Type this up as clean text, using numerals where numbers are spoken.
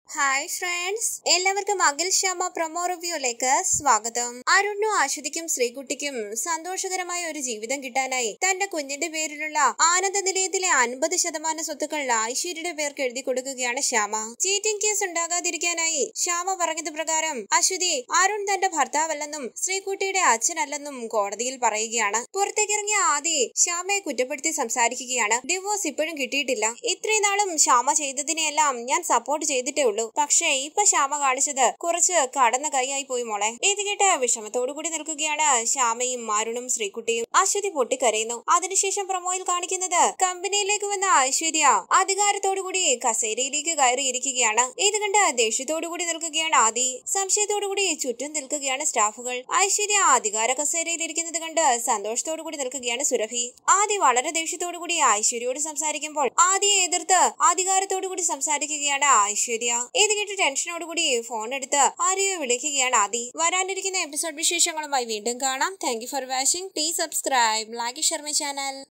Hi friends, എല്ലാവർക്കും Akhil Shyama promo റിവ്യൂയിലേക്ക് സ്വാഗതം. അരുണിനും ആശ്വതിക്കും ശ്രീകുട്ടിക്കും സന്തോഷകരമായ ഒരു ജീവിതം കിട്ടാനായി തന്റെ കുഞ്ഞിന്റെ പേരിലുള്ള ആനന്ദ നിലയത്തിലെ 50% സ്വത്തുക്കൾ ഐശ്വര്യയുടെ പേർക്ക് എഴുതി കൊടുക്കുകയാണ് ശ്യാമ. ചീറ്റിംഗ് കേസ് ഉണ്ടാകാതിരിക്കാനായി ശ്യാമ പറഞ്ഞത് പ്രകാരം അശ്വതി അരുൺ തന്റെ ഭർത്താവല്ലെന്നും ശ്രീകുട്ടിയുടെ അച്ഛനല്ലെന്നും കോടതിയിൽ പറയുകയാണ്. പുറത്തേക്കിറങ്ങിയ ആദി ശ്യാമയെ കുറ്റപ്പെടുത്തി സംസാരിക്കുകയാണ്. ഡിവോഴ്സ് ഇപ്പോഴും കിട്ടിയിട്ടില്ല. ഇത്രയും നാളും ശ്യാമ ചെയ്തതിനെയെല്ലാം ഞാൻ സപ്പോർട്ട് ചെയ്തിട്ടേ ഉള്ളൂ. പക്ഷേ ഇപ്പൊ ശ്യാമ കാണിച്ചത് കുറച്ച് കടന്ന കൈയായി പോയി മോളെ. ഇത് കേട്ട് വിഷമത്തോടു കൂടി നിൽക്കുകയാണ് ശ്യാമയും അരുണും ശ്രീകുട്ടിയും. അശ്വതി പൊട്ടിക്കരയുന്നു. അതിനുശേഷം പ്രൊമോയിൽ കാണിക്കുന്നത് കമ്പനിയിലേക്ക് വന്ന ഐശ്വര്യ അധികാരത്തോടു കൂടി കസേരയിലേക്ക് കയറിയിരിക്കുകയാണ്. ഇത് കണ്ട് ദേഷ്യത്തോടു കൂടി നിൽക്കുകയാണ് ആദി. സംശയത്തോടു കൂടി ചുറ്റും നിൽക്കുകയാണ് സ്റ്റാഫുകൾ. ഐശ്വര്യ അധികാര കസേരയിൽ ഇരിക്കുന്നത് കണ്ട് സന്തോഷത്തോടു കൂടി നിൽക്കുകയാണ് സുരഭി. ആദി വളരെ ദേഷ്യത്തോടു കൂടി ഐശ്വര്യയോട് സംസാരിക്കുമ്പോൾ ആദിയെ എതിർത്ത് അധികാരത്തോടു കൂടി സംസാരിക്കുകയാണ് ഐശ്വര്യ. ഇത് കേട്ട് ടെൻഷനോടുകൂടി ഫോൺ എടുത്ത് ആര്യയെ വിളിക്കുകയാണ് ആദി. വരാനിരിക്കുന്ന എപ്പിസോഡ് വിശേഷങ്ങളുമായി വീണ്ടും കാണാം. Thank you for watching. Please subscribe, like, share my channel.